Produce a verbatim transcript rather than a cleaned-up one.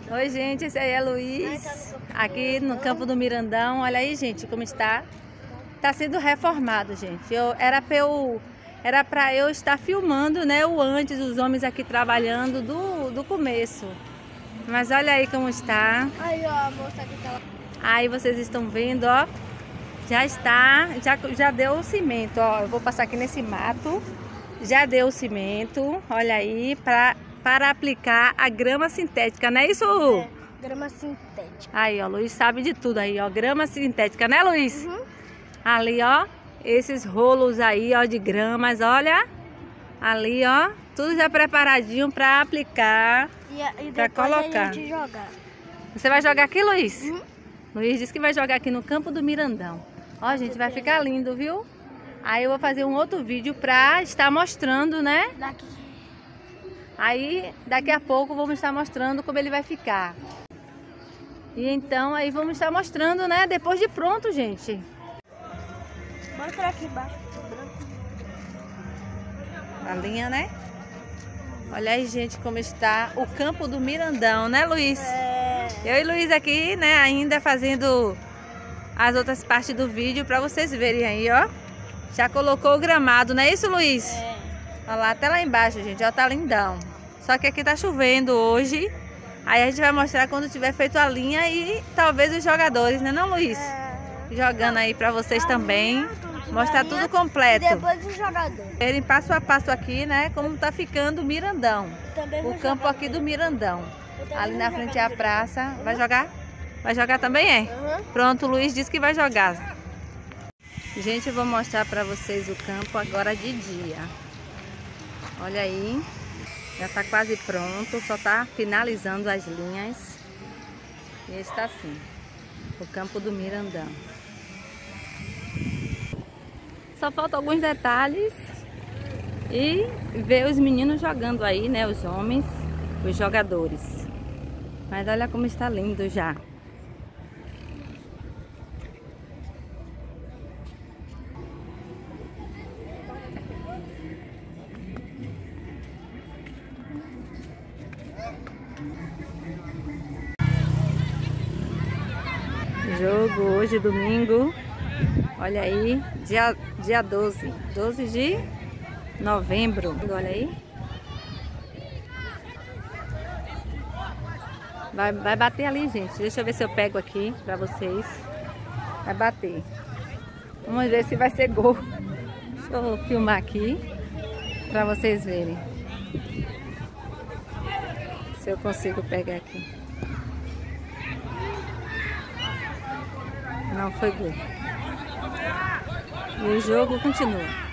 Oi, gente, esse aí é Luiz, aqui no Campo do Mirandão. Olha aí, gente, como está. Está sendo reformado, gente. Eu, era para eu, era para eu estar filmando, né, o antes, os homens aqui trabalhando do, do começo. Mas olha aí como está. Aí, ó, a moça aqui tá lá. Aí vocês estão vendo, ó. Já está, já, já deu o cimento, ó. Eu vou passar aqui nesse mato. Já deu o cimento, olha aí, pra, para aplicar a grama sintética, não é isso? É, grama sintética. Aí, ó, Luiz sabe de tudo aí, ó, grama sintética, né, Luiz? Uhum. Ali, ó, esses rolos aí, ó, de gramas, olha. Ali, ó, tudo já preparadinho para aplicar, E, e para colocar. A gente jogar. Você vai jogar aqui, Luiz? Uhum. Luiz disse que vai jogar aqui no Campo do Mirandão. Ó, gente, vai ficar lindo, viu? Aí eu vou fazer um outro vídeo pra estar mostrando, né? Daqui. Aí daqui a pouco vamos estar mostrando como ele vai ficar. E então aí vamos estar mostrando, né? Depois de pronto, gente. Mostra aqui embaixo. A linha, né? Olha aí, gente, como está o Campo do Mirandão, né, Luiz? É... Eu e Luiz aqui, né, ainda fazendo as outras partes do vídeo pra vocês verem aí, ó. Já colocou o gramado, não é isso, Luiz? É. Olha lá, até lá embaixo, gente, ó, tá lindão. Só que aqui tá chovendo hoje. Aí a gente vai mostrar quando tiver feito a linha e talvez os jogadores, né, não, Luiz? É... Jogando aí pra vocês A também. linha, tudo, Mostrar a tudo linha, completo. E depois os jogadores. Verem passo a passo aqui, né, como tá ficando o Mirandão. Também vou O campo jogar aqui do Mirandão. também Ali vou na jogar frente é a no praça. Vai jogar? Vai jogar também, é? Uhum. Pronto, o Luiz disse que vai jogar. Gente, eu vou mostrar pra vocês o campo agora de dia. Olha aí. Já tá quase pronto, só tá finalizando as linhas. E está assim, o Campo do Mirandão. Só faltam alguns detalhes e ver os meninos jogando aí, né? Os homens, os jogadores. Mas olha como está lindo já. Jogo hoje, domingo. Olha aí, dia, dia doze. doze de novembro. Olha aí. Vai, vai bater ali, gente. Deixa eu ver se eu pego aqui pra vocês. Vai bater. Vamos ver se vai ser gol. Deixa eu filmar aqui pra vocês verem. Se eu consigo pegar aqui. Não foi gol. E o jogo continua.